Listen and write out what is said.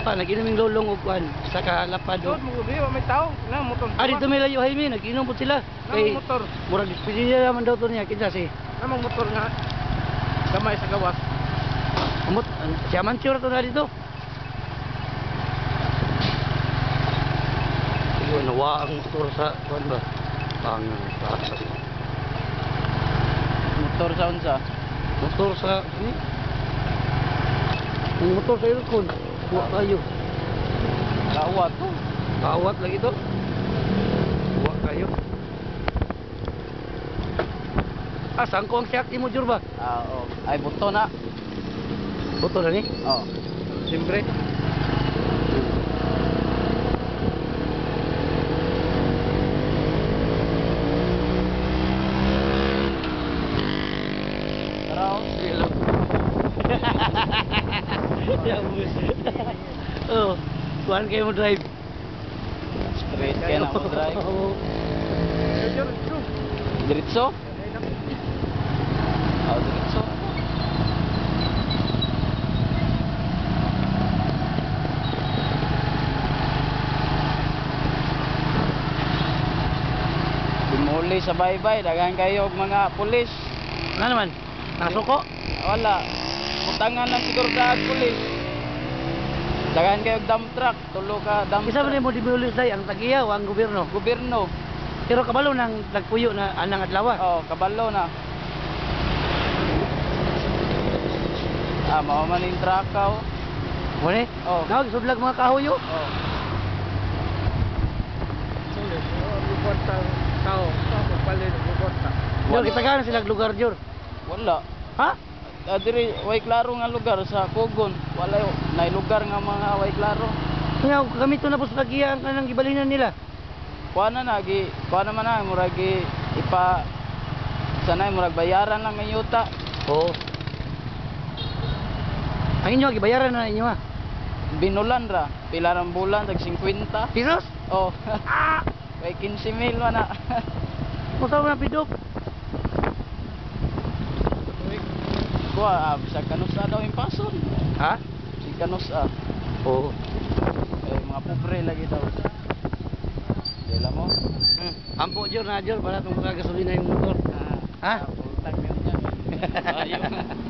pa naginom yung lulong ug kuan sa kalapad. Doon mo gabi may tao na motor. Dito may layo Jaime, naginom po sila. Namang motor. Murag despedida naman daw to niya kinsa si. Namang motor nga gamay sa gawas. Amot siya man sure to na dito. Yun nawa ang motor sa kuan ba? Ang Motor sa unsa? motor sa ni. Ang motor sa ilkon. Wa kayo. Kawat to. Kawat lagi to. Wa kayo. Saan ko ang siyak mo jur ba? Oo. Ay buto na. Buto na ni? Oo. Siyempre. Oh, kuan kayo mo drive. Straight kayo na mo drive. Diretso? Oh, diretso. Dimuli sa baybay, daghan kayo og mga pulis. Ano naman? Nasuko? Wala. Utangan lang siguro sa pulis. Daghan kayo og dump truck, tulo ka dump Isa truck. man mo dibulis day ang tagiya o ang gobyerno. Gobyerno. Pero kabalo nang nagpuyo na anang adlaw. Oh, kabalo na. Mao man yung truck ka. Mo ni? Oh. Nawag sudlag mga kahoyo. Oh. Luporta tao, papalit luporta. Yo kita kan sila lugar jur. Wala. Ha? Diri way klaro nga lugar sa Kugon. Wala nay lugar nga mga way klaro. Kaya gamito na po sa tagiya ang kanang gibalinan nila. Kuha na man na murag ipa sanay murag bayaran lang ng yuta. Oo. Ang inyo gibayaran na inyo ha. Binulan ra, pila rang bulan tag 50. Pisos? Oh. Way 15,000 man na. Musa man pidok. Kuha sa kanusa daw yung pason. Ha? Si kanusa. Oo. Mga pobre lagi daw. Dila mo? Ampo jur na jur para tong gasolina yung motor. Ha? Utang yun. Ayun.